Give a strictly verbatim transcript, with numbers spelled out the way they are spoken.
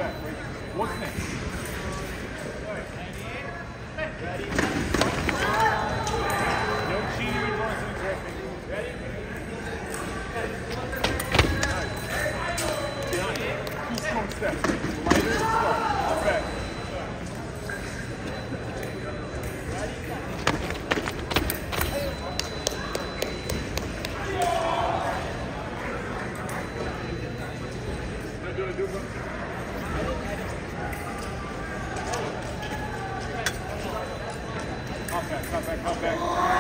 back. Wait. What's next? Ready? No cheating or drawing something correctly. Ready? Nice. Behind. Two strong steps. Lighter and start. Up back. Do it, do it. Come back, come back, come back.